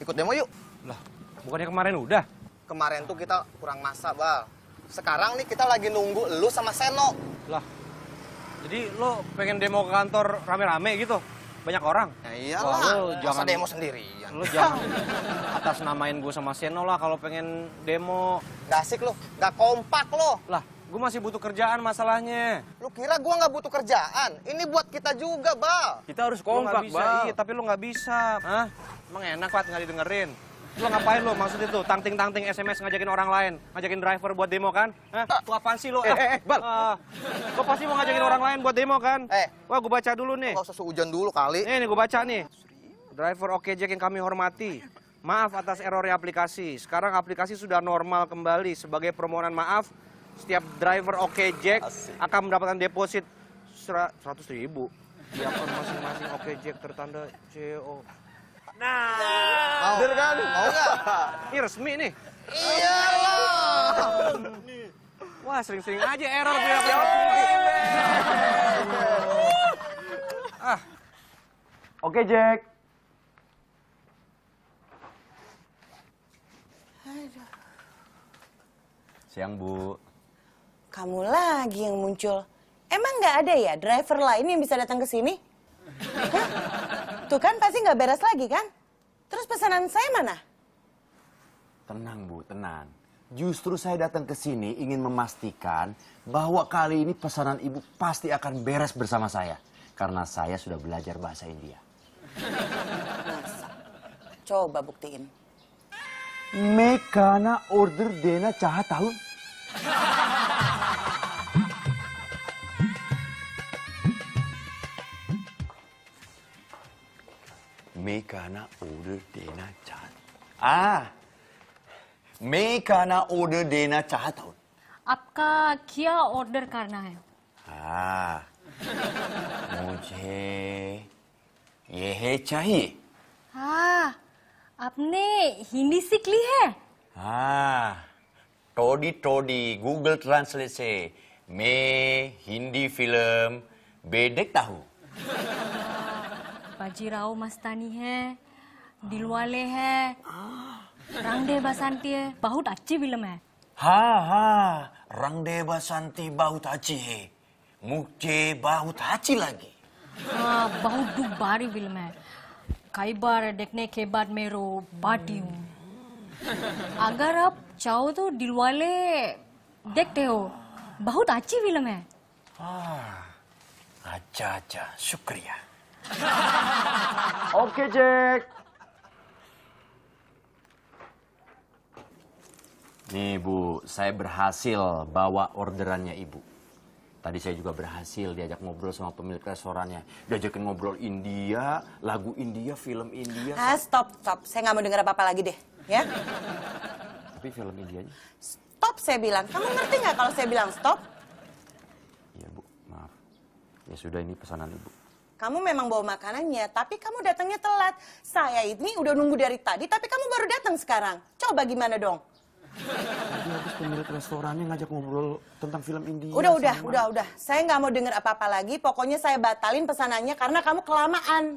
Ikut demo yuk. Lah, bukannya kemarin udah? Kemarin tuh kita kurang masa, Bal. Sekarang nih kita lagi nunggu lu sama Seno. Lah, jadi lo pengen demo ke kantor rame-rame gitu? Banyak orang? Ya iyalah, wah, lo masa jangan demo sendirian. Lo jangan atas namain gue sama Seno lah kalau pengen demo. Gak asik lu, gak kompak lo. Lah, gue masih butuh kerjaan masalahnya. Lu kira gua nggak butuh kerjaan? Ini buat kita juga, Bal. Kita harus kompak, Bal. Iya, tapi lo nggak bisa. Hah? Emang enak, Pat, nggak didengerin. Lo ngapain lo maksud itu? Tangting-tangting SMS ngajakin orang lain. Ngajakin driver buat demo kan? Hah? Lu apaan sih lo? Bal. Lo pasti mau ngajakin orang lain buat demo kan? Wah, gue baca dulu nih. Gak usah sehujan dulu kali. Nih gue baca nih. Driver Okejek yang kami hormati. Maaf atas errornya aplikasi. Sekarang aplikasi sudah normal kembali. Sebagai permohonan maaf, setiap driver Okejek akan mendapatkan deposit 100.000 di akun masing-masing Okejek tertanda CO. Nah, Mau kan? Mau nggak? ini resmi nih. Iyalah. Wah, sering-sering aja error punya aplikasi. Oke, Jack. Siang, Bu. Kamu lagi yang muncul. Emang nggak ada ya driver lain yang bisa datang ke sini? Hah? Tuh kan pasti nggak beres lagi kan? Terus pesanan saya mana? Tenang, Bu, tenang. Justru saya datang ke sini ingin memastikan bahwa kali ini pesanan Ibu pasti akan beres bersama saya. Karena saya sudah belajar bahasa India. Masa? Coba buktiin. मैं खाना ऑर्डर देना चाहता हूँ. मैं खाना ऑर्डर देना मैं खाना ऑर्डर देना चाहता हूँ. आपका क्या ऑर्डर करना है? मुझे यह चाहिए. आपने हिंदी सीख ली है? टोडी गूगल ट्रांसलेट से मैं हिंदी फिल्म देखता हूँ. बाजीराव मस्तानी है, दिलवाले है, रंग दे बसंती है, बहुत अच्छी फिल्म है. हाँ, रंग दे बसंती बहुत अच्छी है. मुझे बहुत अच्छी लगी. हाँ, बहुत दुख भरी फिल्म है. कई बार देखने के बाद मैं रो पाती हूँ. अगर आप चाहो तो दिलवाले देखते हो, बहुत अच्छी फिल्म है. अच्छा, शुक्रिया. Oke, Jack. Nih, Bu, saya berhasil bawa orderannya Ibu. Tadi saya juga berhasil diajak ngobrol sama pemilik restorannya. Diajakin ngobrol India, lagu India, film India. Stop. Saya nggak mau dengar apa-apa lagi deh, ya? Tapi film Indianya? Stop, saya bilang. Kamu ngerti nggak kalau saya bilang stop? Iya, Bu, maaf. Ya sudah, ini pesanan Ibu. Kamu memang bawa makanannya, tapi kamu datangnya telat. Saya ini udah nunggu dari tadi, tapi kamu baru datang sekarang. Coba gimana dong? Tadi habis pemilik restorannya ngajak ngobrol tentang film India. Udah. Saya nggak mau dengar apa-apa lagi. Pokoknya saya batalin pesanannya karena kamu kelamaan.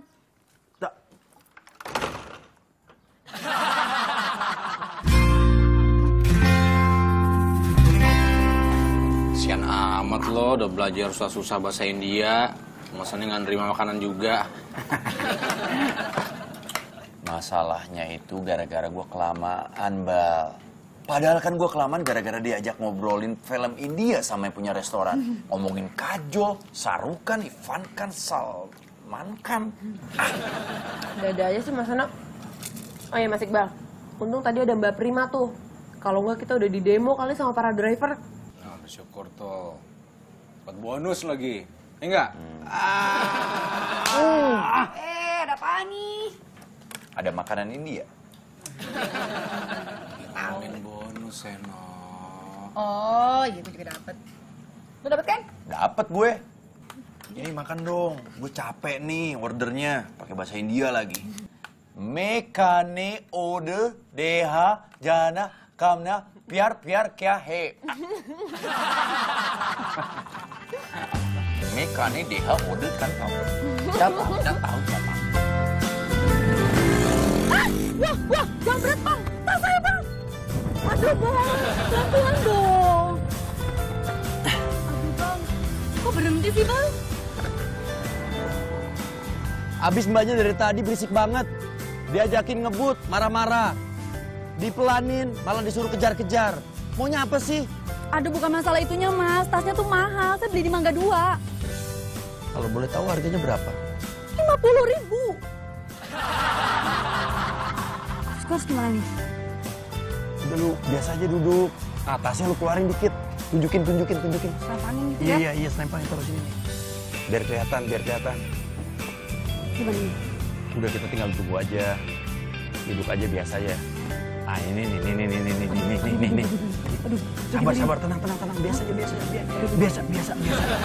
Sian amat lo, udah belajar susah-susah bahasa India. Masanya nggak nerima makanan juga. Masalahnya itu gara-gara gue kelamaan, Bal. Padahal kan gue kelamaan gara-gara diajak ngobrolin film India sama yang punya restoran. Ngomongin Kajol, Sarukan, Ivan Kan, Salman Kan. Ada aja sih Mas Ana. Oh iya Mas Iqbal, untung tadi ada Mbak Prima tuh. Kalau nggak kita udah di demo kali sama para driver. Nah, bersyukur tuh. Dapat bonus lagi. Enggak? Ada apa nih? Ada makanan India. Ngomongin bonus, Seno. Oh, iya gue juga dapet. Lu dapet kan? Dapet gue. Ini makan dong. Gue capek nih ordernya. Pakai bahasa India lagi. Mekane order deha jana kamna pyar kya hai. Mekane deha order kan kamu. Siapa? Tidak tahu siapa. Wah, jangan berat bang. Tas saya bang. Aduh bang, pelan-pelan dong. Aduh bang, kok berhenti sih bang? Abis mbaknya dari tadi berisik banget. Diajakin ngebut, marah-marah. Dipelanin, malah disuruh kejar-kejar. Maunya apa sih? Aduh bukan masalah itunya mas, tasnya tuh mahal. Saya beli di Mangga 2. Kalau boleh tahu harganya berapa? 50.000. Terus gue harus gimana nih? Udah lu, biasa aja duduk. Tasnya lu keluarin dikit. Tunjukin. Selampanin gitu ya? Iya, selampanin taruh sini. Biar kelihatan. Gimana nih? Udah kita tinggal tunggu aja. Duduk aja biasa ya. Ah ini nih. Aduh, Sabar, tenang. Biasa aja.